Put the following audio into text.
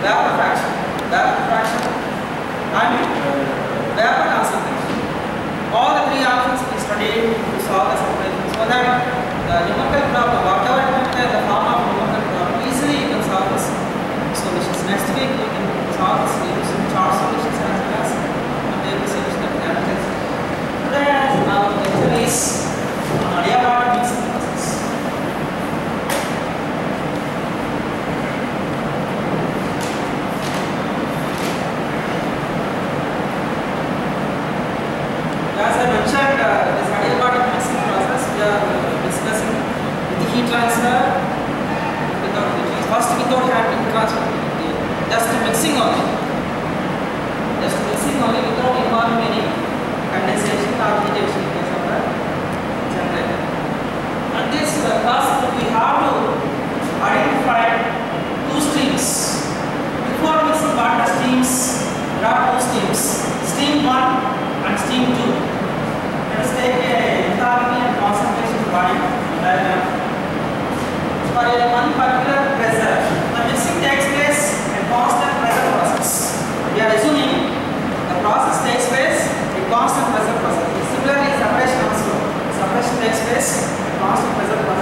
vapor fraction, and vapor concentration. All the three options we studied to solve the separation, so that the numerical problem, whatever it may be in the form of numerical problem, easily you can solve this solutions. Next week we can solve this using chart solutions as well as table solution of dynamics. Today our lecture is on adiabatic mixing process. As I mentioned, this adiabatic mixing process we are discussing with the heat transfer, without heat transfer. First without heat transfer, just mixing only. Just mixing only without involving any condensation or agitation in case of the generator. And this process we have to identify two streams. Before mixing water streams, there are two streams, stream 1 and stream 2. Let us take a enthalpy and concentration diagram. For one particular pressure, the mixing takes place in constant pressure process. We are assuming the process takes place in constant pressure process. Similarly, separation also. Separation takes place in constant pressure process.